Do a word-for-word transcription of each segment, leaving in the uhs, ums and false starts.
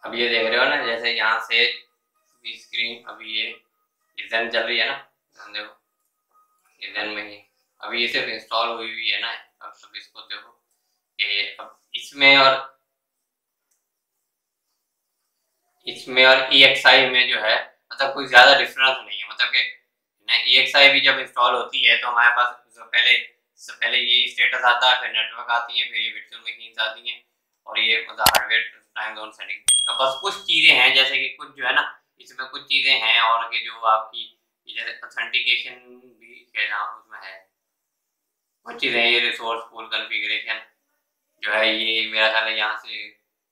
अब ये देख रहे हो ना, जैसे यहाँ से स्क्रीन अभी ये जन चल रही है ना, देखो ये जन में ही अभी ये सिर्फ इंस्टॉल हुई हुई है ना। अब सब इसको देखो ये अब इसमें और इसमें और ई एक्स आई में जो है मतलब कोई ज्यादा डिफरेंस नहीं है। मतलब कि ई एक्स आई भी जब इंस्टॉल होती है तो हमारे पास पहले पहले ये स्टेटस आता है, फिर नेटवर्क आती है, फिर ये वर्चुअल मशीन्स आती हैं और ये मतलब हार्डवेयर टाइम जोन सेटिंग। तो बस कुछ चीजें हैं, जैसे कि कुछ जो है ना इसमें कुछ चीजें हैं और कि जो आपकी जैसे ऑथेंटिकेशन भी है ना उसमें है कुछ चीजें। ये रिसोर्स पूल कॉन्फ़िगरेशन जो है ये मेरा ख्याल है यहाँ से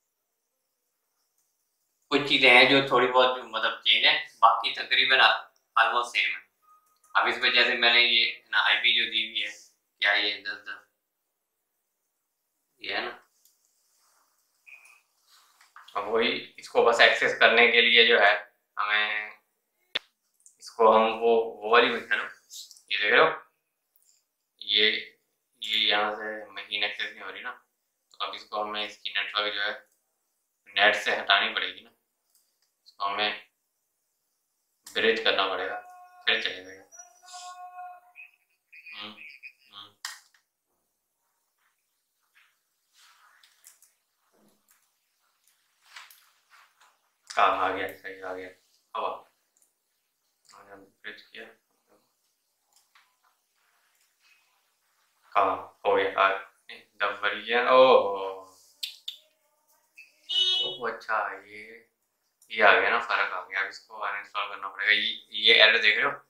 कुछ चीजें हैं जो थोड़ी बहुत मतलब चेंज है, बाकी तकरीबन ऑलमोस्ट सेम है। अब इस पे जैसे मैंने ये ना आईपी जो दी हुई है क्या ये दस दस ये है ना, अब वही इसको बस एक्सेस करने के लिए जो है हमें इसको हम वो वो वाली है ना ये देख रहे हो ये ये यहाँ से मशीन एक्सेस नहीं हो रही ना, तो अब इसको हमें इसकी नेटवर्क जो है नेट से हटानी पड़ेगी ना, इसको हमें ब्रिज करना पड़ेगा फिर चलेगा। हम्म हम्म काम आ गया, सही आ गया। अब ब्रिज किया काम हो गया जब वर्जन ओ अच्छा ये ये आ गया ना, फर्क आ गया। अब इसको अनइंस्टॉल करना पड़ेगा। ये ये एरर देख रहे हो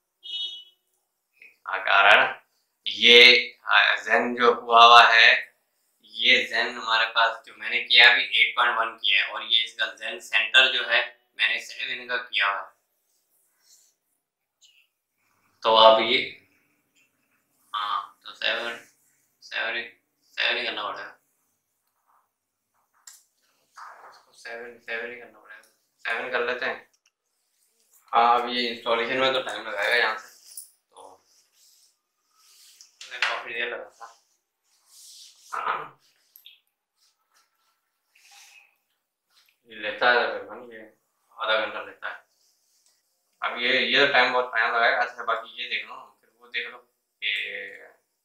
आ, आ रहा है ना, ये जेन जो हुआ हुआ है ये जेन हमारे पास जो मैंने किया अभी एट पॉइंट वन किया है और ये इसका जेन सेंटर जो है मैंने सेवन का किया हुआ है। तो अब ये हाँ तो सेवन सेवन सेवन ही करना पड़ेगा, सेवन सेवन ही करना पड़ेगा, सेवन कर लेते हैं। हाँ अब ये इंस्टॉलेशन में तो टाइम लगाएगा यहाँ से, तो काफी देर लगा था। ये लेता है तकरीबन ये आधा घंटा लेता है। अब ये ये तो टाइम बहुत टाइम लगाएगा। अच्छा बाकी ये देख लो फिर वो देख लो कि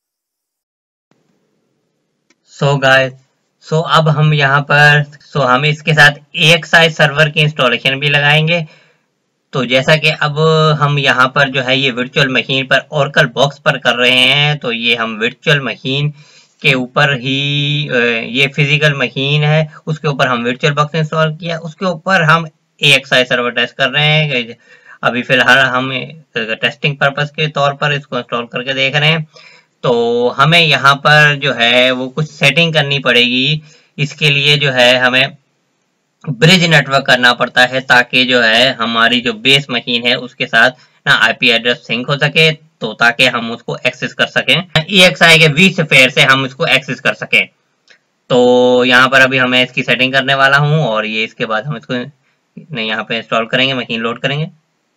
सो गाइस सो अब हम यहाँ पर सो so हम इसके साथ ए एक्स आई सर्वर की इंस्टॉलेशन भी लगाएंगे। तो जैसा कि अब हम यहाँ पर जो है ये वर्चुअल मशीन पर ओरेकल बॉक्स पर कर रहे हैं, तो ये हम वर्चुअल मशीन के ऊपर ही ये फिजिकल मशीन है उसके ऊपर हम वर्चुअल बॉक्स इंस्टॉल किया, उसके ऊपर हम A X I server test कर रहे हैं। अभी फिलहाल हम टेस्टिंग पर्पस के तौर पर इसको इंस्टॉल करके देख रहे हैं। तो हमें यहाँ पर जो है वो कुछ सेटिंग करनी पड़ेगी। इसके लिए जो है हमें ब्रिज नेटवर्क करना पड़ता है ताकि जो है हमारी जो बेस मशीन है उसके साथ ना आईपी एड्रेस सिंक हो सके, तो ताकि हम उसको एक्सेस कर सकें ई एक्स आई के वी स्फीयर से हम इसको एक्सेस कर सकें। तो यहाँ पर अभी हमें इसकी सेटिंग करने वाला हूँ और ये इसके बाद हम इसको नहीं यहाँ पे इंस्टॉल करेंगे, मशीन लोड करेंगे।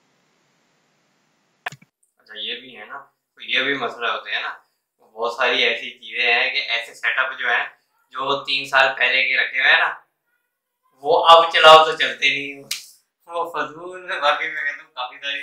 अच्छा ये भी है ना, तो ये भी मसला होते हैं ना, बहुत सारी ऐसी चीजें हैं कि ऐसे सेटअप जो है जो तीन साल पहले के रखे हुए हैं ना वो अब चलाओ तो चलते नहीं, वो फजूल में बाकी मैं कहता हूँ काफी सारी।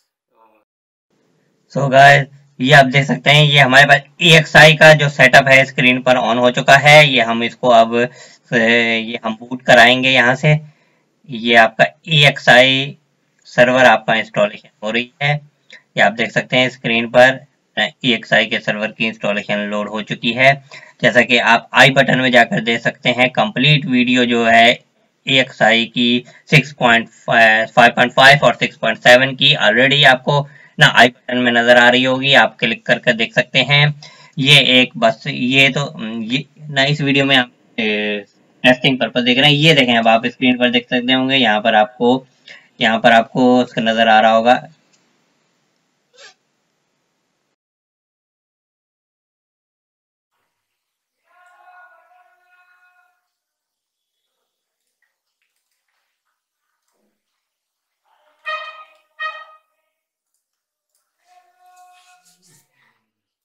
सो गाइस ये आप देख सकते हैं ये हमारे पास ई एक्स आई का जो सेटअप है स्क्रीन पर ऑन हो चुका है। ये हम इसको अब ये हम बूट कराएंगे यहाँ से। ये आपका ई एक्स आई सर्वर आपका इंस्टॉलेशन हो रही है, ये आप देख सकते हैं स्क्रीन पर ई एक्स आई के सर्वर की इंस्टॉलेशन लोड हो चुकी है। जैसा कि आप आई बटन में जाकर देख सकते हैं कंप्लीट वीडियो जो है ए एक्स आई की सिक्स पॉइंट फाइव और सिक्स पॉइंट सेवन की ऑलरेडी आपको ना आई बटन में नजर आ रही होगी, आप क्लिक करके देख सकते हैं। ये एक बस ये तो ये ना इस वीडियो में आप टेस्टिंग पर्पज देख रहे हैं। ये देखें अब आप स्क्रीन पर देख सकते होंगे, यहाँ पर आपको यहाँ पर आपको उसका नजर आ रहा होगा।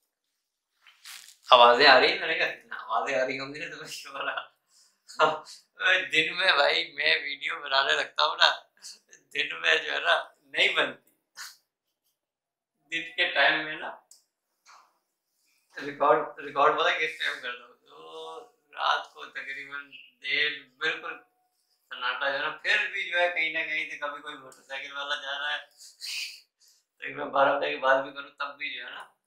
आवाजें आ रही है, मैंने कहा आवाजें आ रही होंगी ना तो शोर आ दिन में भाई मैं वीडियो बनाने लगता हूँ ना, दिन में जो है ना नहीं बनती, दिन के टाइम में ना रिकॉर्ड रिकॉर्ड पता किस टाइम करता हूँ, तो रात को तकरीबन देर बिल्कुल सन्नाटा जो है ना, फिर भी जो है कहीं ना कहीं से कभी कोई मोटरसाइकिल वाला जा रहा है, तकरीबन बारह बजे के बाद भी करूँ तब भी जो है ना